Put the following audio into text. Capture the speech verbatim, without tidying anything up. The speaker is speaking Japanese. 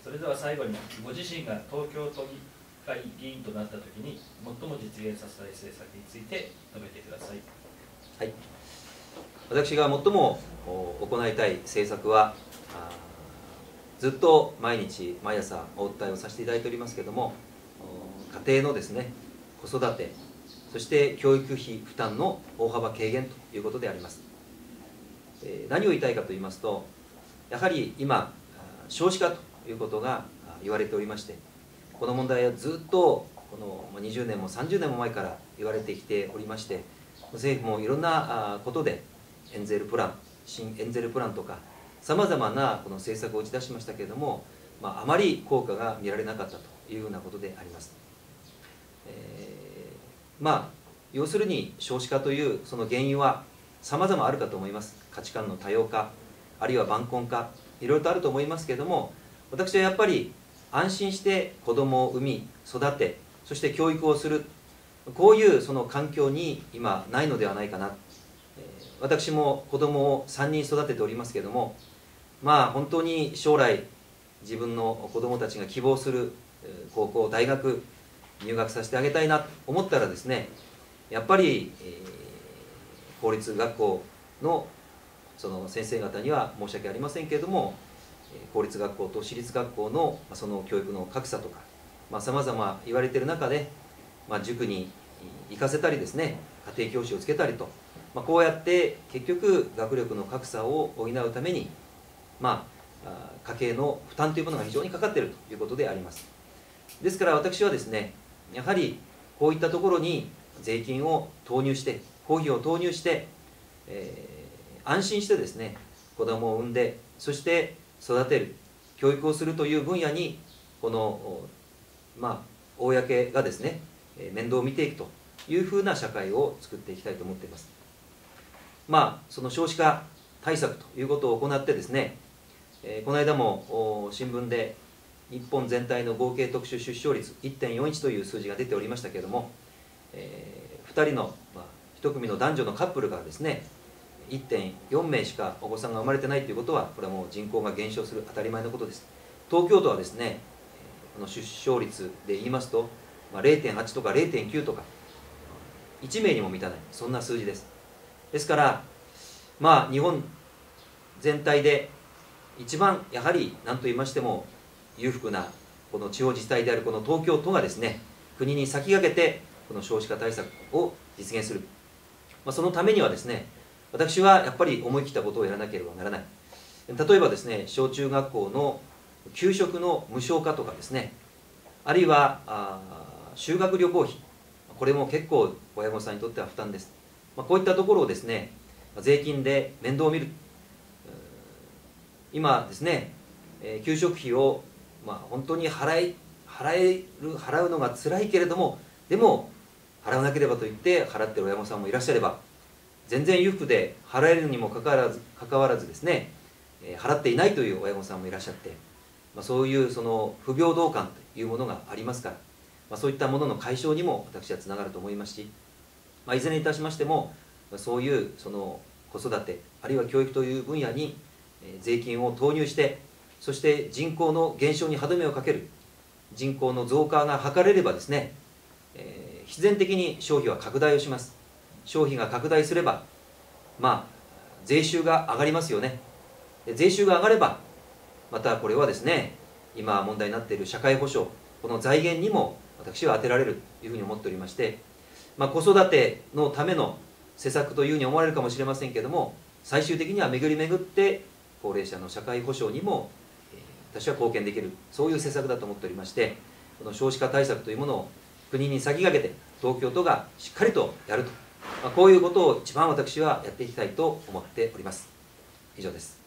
それでは最後にご自身が東京都議会議員となったときに最も実現させたい政策について述べてください。 はい、私が最も行いたい政策は、ずっと毎日毎朝お訴えをさせていただいておりますけれども、家庭のですね、子育て、そして教育費負担の大幅軽減ということであります。何を言いたいかと言いますと、やはり今少子化ということが言われておりまして、この問題はずっとこのにじゅうねんもさんじゅうねんも前から言われてきておりまして、政府もいろんなことでエンゼルプラン、新エンゼルプランとかさまざまなこの政策を打ち出しましたけれども、まあ、あまり効果が見られなかったというようなことであります。えー、まあ要するに少子化というその原因はさまざまあるかと思います。価値観の多様化、あるいは晩婚化、いろいろとあると思いますけれども、私はやっぱり安心して子どもを産み育て、そして教育をする、こういうその環境に今ないのではないかな。私も子どもをさんにん育てておりますけれども、まあ本当に将来自分の子どもたちが希望する高校大学入学させてあげたいなと思ったらですね、やっぱり、えー、公立学校のその先生方には申し訳ありませんけれども、公立学校と私立学校のその教育の格差とかさまざま言われている中で、まあ、塾に行かせたりですね、家庭教師をつけたりと、まあ、こうやって結局学力の格差を補うために、まあ、家計の負担というものが非常にかかっているということであります。ですから私はですね、やはりこういったところに税金を投入して公費を投入して、えー、安心してですね子どもを産んで、そして育てる教育をするという分野にこのまあ公がですね面倒を見ていくというふうな社会を作っていきたいと思っています。まあその少子化対策ということを行ってですね、えー、この間も新聞で日本全体の合計特殊出生率 いってんよんいち という数字が出ておりましたけれども、えー、ふたりの、まあ、いち組の男女のカップルからですね いってんよんめいしかお子さんが生まれてないということは、これはもう人口が減少する当たり前のことです。東京都はですね、この出生率で言いますと、まあ、れいてんはち とか れいてんきゅう とかいちめいにも満たない、そんな数字です。ですからまあ日本全体で一番やはり何と言いましても裕福なこの地方自治体であるこの東京都がですね、国に先駆けてこの少子化対策を実現する、まあ、そのためにはですね、私はやっぱり思い切ったことをやらなければならない。例えばですね、小中学校の給食の無償化とかですね、あるいはあ修学旅行費、これも結構親御さんにとっては負担です。まあ、こういったところをですね、税金で面倒を見る。今ですね、給食費をまあ本当に払い払える払うのが辛いけれども、でも払わなければといって払っている親御さんもいらっしゃれば、全然裕福で払えるにもかかわらずかかわらずですね、払っていないという親御さんもいらっしゃって、まあ、そういうその不平等感というものがありますから、まあ、そういったものの解消にも私はつながると思いますし、まあ、いずれにいたしましてもそういうその子育てあるいは教育という分野に税金を投入して、そして人口の減少に歯止めをかける、人口の増加が図れればですね、えー、必然的に消費は拡大をします。消費が拡大すれば、まあ税収が上がりますよね。で税収が上がればまたこれはですね、今問題になっている社会保障、この財源にも私は当てられるというふうに思っておりまして、まあ、子育てのための施策というふうに思われるかもしれませんけれども、最終的には巡り巡って高齢者の社会保障にも、えー、私は貢献できる、そういう施策だと思っておりまして、この少子化対策というものを国に先駆けて東京都がしっかりとやると、まあ、こういうことを一番私はやっていきたいと思っております。以上です。